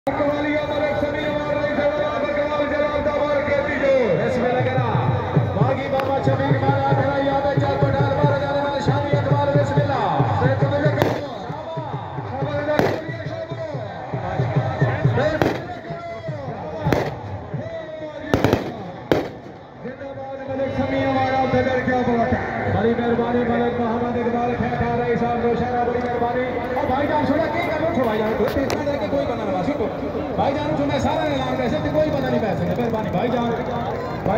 بڑی مہربانی ملک محمد اقبال کھیکا رہی صاحب روشنا بڑی مہربانی اور بھائی جان چھوڑا کی کرو چھو بھائی جان کوئی تیسرا دے کے کوئی بنا رہا سکو بھائی جان چھو میں سارا اعلان کر سکتے کوئی بنا نہیں پیسے مہربانی بھائی جان